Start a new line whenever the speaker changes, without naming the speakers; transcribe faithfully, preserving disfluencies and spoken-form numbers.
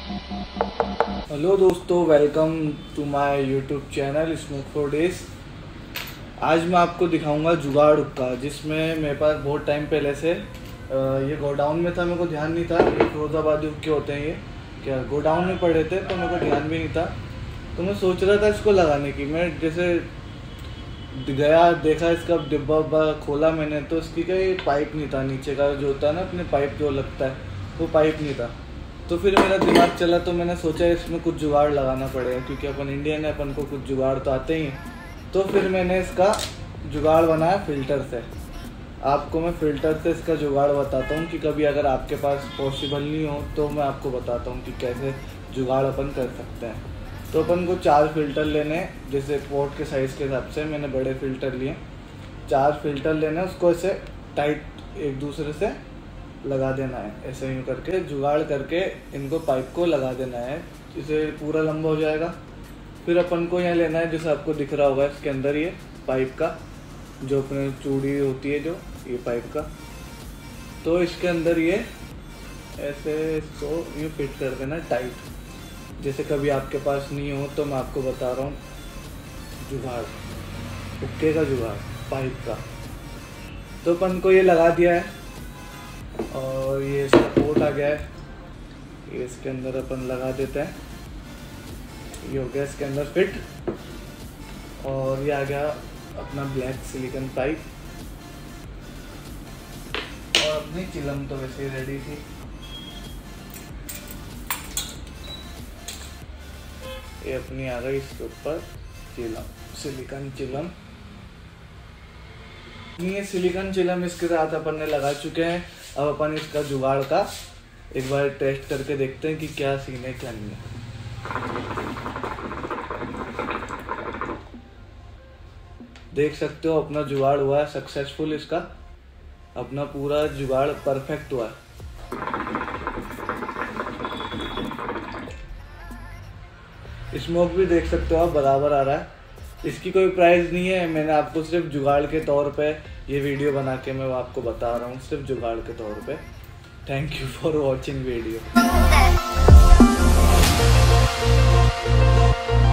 Hello दोस्तों, welcome to my YouTube channel smoke for days. आज मैं आपको दिखाऊंगा जुगाड़ हुक्का, जिसमें मेरे पास बहुत टाइम पहले से ये गोडाउन में था। मेरे को ध्यान नहीं था ये फिरोजाबादी हुक्के होते हैं। ये क्या गोडाउन में पड़े थे तो मेरे को ध्यान भी नहीं था। तो मैं सोच रहा था इसको लगाने की। मैं जैसे गया देखा इसका डिब्बा उब्बा खोला मैंने, तो इसकी कोई पाइप नहीं था। नीचे का जो होता है ना अपने पाइप जो लगता है, वो पाइप नहीं था। तो फिर मेरा दिमाग चला, तो मैंने सोचा इसमें कुछ जुगाड़ लगाना पड़ेगा, क्योंकि अपन इंडियन है, अपन को कुछ जुगाड़ तो आते ही हैं। तो फिर मैंने इसका जुगाड़ बनाया फ़िल्टर से। आपको मैं फ़िल्टर से इसका जुगाड़ बताता हूँ कि कभी अगर आपके पास पॉसिबल नहीं हो तो मैं आपको बताता हूँ कि कैसे जुगाड़ अपन कर सकते हैं। तो अपन को चार फ़िल्टर लेने हैं, जैसे पोर्ट के साइज़ के हिसाब से मैंने बड़े फ़िल्टर लिए। चार फ़िल्टर लेने हैं, उसको ऐसे टाइट एक दूसरे से लगा देना है। ऐसे यूँ करके जुगाड़ करके इनको पाइप को लगा देना है। इसे पूरा लंबा हो जाएगा। फिर अपन को यहाँ लेना है, जैसे आपको दिख रहा होगा इसके अंदर ये पाइप का जो अपने चूड़ी होती है, जो ये पाइप का। तो इसके अंदर ये ऐसे इसको यूँ फिट कर देना टाइट। जैसे कभी आपके पास नहीं हो तो मैं आपको बता रहा हूँ जुगाड़, हुक्के का जुगाड़ पाइप का। तो अपन को ये लगा दिया है और ये इसका पोर्ट आ गया है। ये इसके अंदर अपन लगा देते हैं। ये हो गया इसके अंदर फिट। और ये आ गया अपना ब्लैक सिलिकॉन पाइप। और अपनी चिलम तो वैसे ही रेडी थी। ये अपनी आ गई इसके ऊपर चिलम, सिलिकॉन चिलम। ये सिलिकॉन चिलम इसके साथ अपन ने लगा चुके हैं। अब अपन इसका जुगाड़ का एक बार टेस्ट करके देखते हैं कि क्या सीन है क्या नहीं है। देख सकते हो अपना जुगाड़ हुआ है सक्सेसफुल। इसका अपना पूरा जुगाड़ परफेक्ट हुआ है। स्मोक भी देख सकते हो आप बराबर आ रहा है। इसकी कोई प्राइस नहीं है, मैंने आपको सिर्फ जुगाड़ के तौर पे ये वीडियो बना के मैं आपको बता रहा हूँ, सिर्फ जुगाड़ के तौर पे। Thank you for watching video.